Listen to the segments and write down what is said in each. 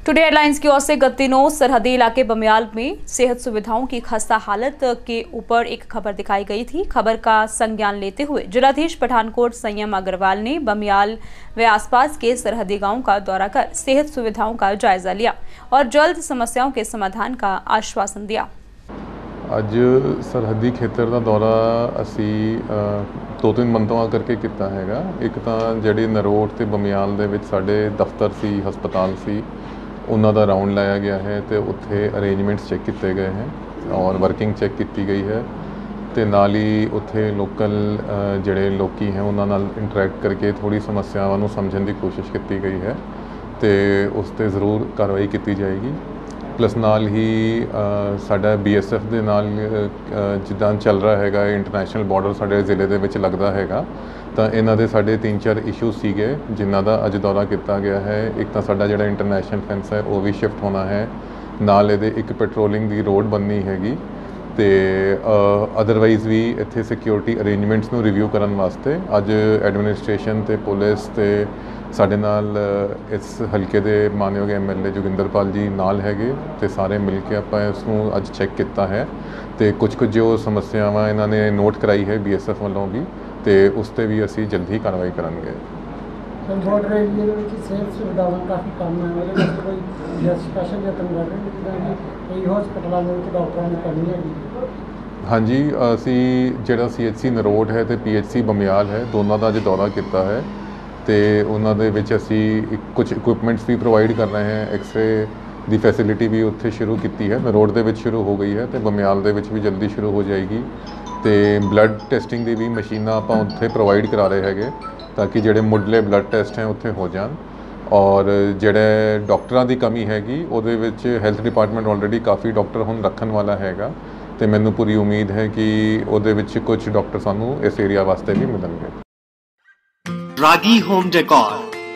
Today airlines की ओर से गत दिनों सरहदी इलाके बमियाल में सेहत सुविधाओं की खस्ता हालत के ऊपर एक खबर दिखाई गई थी। खबर का संज्ञान लेते हुए जिलाधीश पठानकोट संयम अग्रवाल ने बमियाल व आसपास के सरहदी गांवों का दौरा कर सेहत सुविधाओं का जायजा लिया और जल्द समस्याओं के समाधान का आश्वासन दिया। ਅੱਜ सरहदी खेतर का दौरा असी 2-3 मंथों करके किया हैगा। एक तो ਜਿਹੜੀ नरोट ਤੇ बमियाल ਦੇ ਵਿੱਚ ਸਾਡੇ ਦਫ਼ਤਰ ਸੀ, ਹਸਪਤਾਲ ਸੀ, ਉਹਨਾਂ ਦਾ ਰਾਉਂਡ ਲਾਇਆ ਗਿਆ ਹੈ ਤੇ ਉੱਥੇ ਅਰੇਂਜਮੈਂਟਸ ਚੈੱਕ ਕੀਤੇ ਗਏ ਹੈ ਔਰ ਵਰਕਿੰਗ ਚੈੱਕ ਕੀਤੀ ਗਈ ਹੈ ਤੇ ਨਾਲ ਹੀ ਉੱਥੇ ਲੋਕਲ ਜਿਹੜੇ ਲੋਕੀ ਹੈ ਉਹਨਾਂ ਨਾਲ ਇੰਟਰੈਕਟ ਕਰਕੇ ਥੋੜੀ ਸਮੱਸਿਆਵਾਂ ਨੂੰ ਸਮਝਣ ਦੀ ਕੋਸ਼ਿਸ਼ ਕੀਤੀ ਗਈ ਹੈ ਤੇ ਉਸ ਤੇ ਜ਼ਰੂਰ ਕਾਰਵਾਈ ਕੀਤੀ ਜਾਏਗੀ। प्लस नाल ही साडा BSF दे नाल जिद्दां चल रहा हैगा इंटरनेशनल बॉर्डर साडे जिले दे विच लगदा हैगा तो इन्हां दे साडे 3-4 इशूज़ सीगे जिन्हां दा अज दौरा किया गया है। एक तो साडा जिहड़ा इंटरनेशनल फेंस है वो भी शिफ्ट होना है, नाल इहदे एक पेट्रोलिंग दी रोड बननी हैगी तो अदरवाइज़ भी इत्थे सिक्योरिटी अरेंजमेंट्स नूं रिव्यू करन वास्ते अज एडमिनिस्ट्रेशन ते पुलिस ते साडे नाल इस हल्के दे मानयोग MLA जोगिंदरपाल जी नाल हैगे ते सारे मिल के आपां इसनूं अज चैक किया है तो कुछ जो समस्यावां इन्हां ने नोट कराई है BSF वालों भी तो उस पर भी असी जल्द ही कार्रवाई करांगे। बॉर्डर एरिया ਦੇ ਵਿੱਚ ਸਿਹਤ ਸੁਵਿਧਾਵਾਂ ਕਾਫੀ ਕਮ ਹੈ, ਉਹਦੇ ਵਿੱਚ ਕੋਈ ਸਪੈਸ਼ਲ ਯਤਨ ਕਰ ਰਹੇ ਨੇ ਕਿ ਕਈ ਹਸਪਤਾਲਾਂ ਦੇ ਵਿੱਚ ਡਾਕਟਰਾਂ ਦੀ ਕਮੀ ਹੈਗੀ। हाँ जी, असी ਜਿਹੜਾ CHC नरोट है तो PHC बमियाल है, दोनों का अज दौरा किया है तो उन्होंने असी कुछ इक्विपमेंट्स भी प्रोवाइड कर रहे हैं। एक्सरे की फैसिलिटी भी उत्थे शुरू की है, नरोट दे विच शुरू हो गई है तो बमियाल दे विच भी जल्दी शुरू हो जाएगी। तो ब्लड टेस्टिंग की भी मशीनां आपां उत्थे प्रोवाइड करा रहे हैं ताकि जोड़े मुढ़ले ब्लड टेस्ट हैं उत्थे हो जान। और जोड़े डॉक्टरां की कमी हैगी उहदे विच हैल्थ डिपार्टमेंट ऑलरेडी काफ़ी डॉक्टर हुण रखन वाला हैगा तो मैनूं पूरी उम्मीद है कि उहदे विच कुछ डॉक्टर सानूं इस एरिया वास्ते भी मिलणगे। Ragi home decor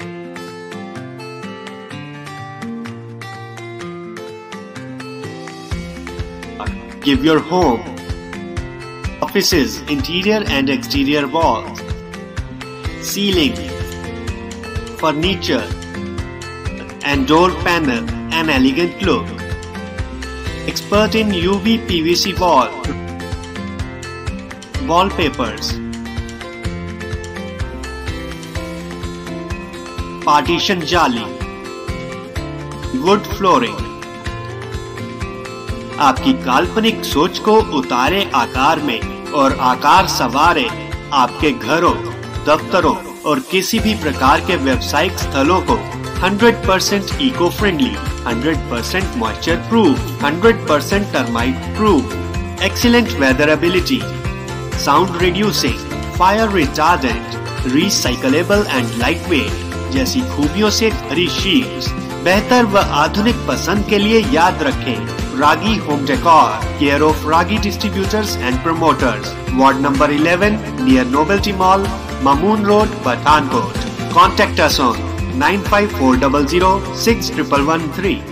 give your home, offices, interior and exterior walls, ceiling, furniture and door panel an elegant look. Expert in UV PVC wallpapers, partition जाली, वुड फ्लोरिंग। आपकी काल्पनिक सोच को उतारे आकार में और आकार संवारे आपके घरों, दफ्तरों और किसी भी प्रकार के व्यावसायिक स्थलों को 100% eco friendly, 100% moisture proof, 100% termite proof, excellent weather ability, sound reducing, fire retardant, recyclable and lightweight जैसी खूबियों से भरी शीट्स। बेहतर व आधुनिक पसंद के लिए याद रखें Ragi home decor, care of Ragi distributors and promoters, ward number 11 near novelty mall, Mamun road, Pathankot. Contact us on 95400 6113.